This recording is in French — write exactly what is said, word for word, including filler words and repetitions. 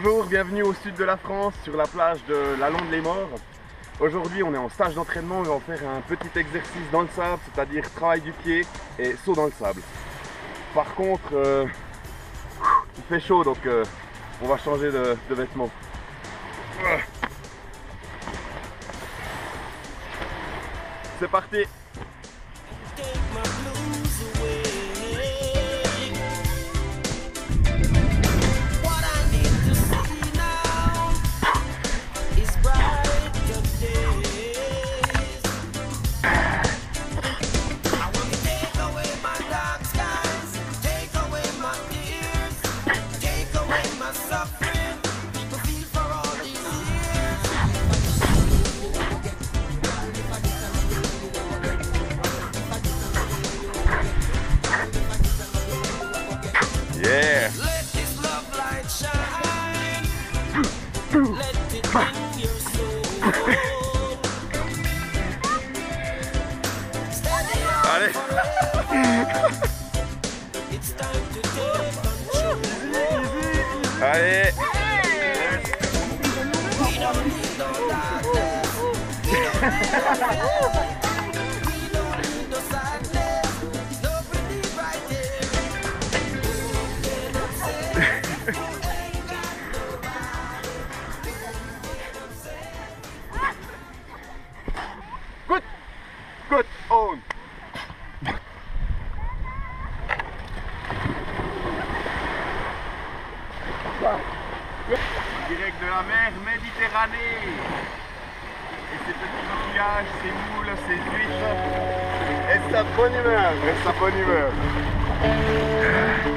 Bonjour, bienvenue au sud de la France, sur la plage de la Londe-les-Morts. Aujourd'hui, on est en stage d'entraînement et on va faire un petit exercice dans le sable, c'est-à-dire travail du pied et saut dans le sable. Par contre, euh, il fait chaud, donc euh, on va changer de, de vêtements. C'est parti! Yeah! Let this love light shine. Let it in your soul. Steady on. Allez. It's time to take control. Allez. We don't need no darkness. We don't need no sadness. It's no pretty right there. Good, good on. Direct de la mer Méditerranée. Et ces petits coquillages, ces moules, ces huîtres. Et sa bonne humeur, et sa bonne humeur.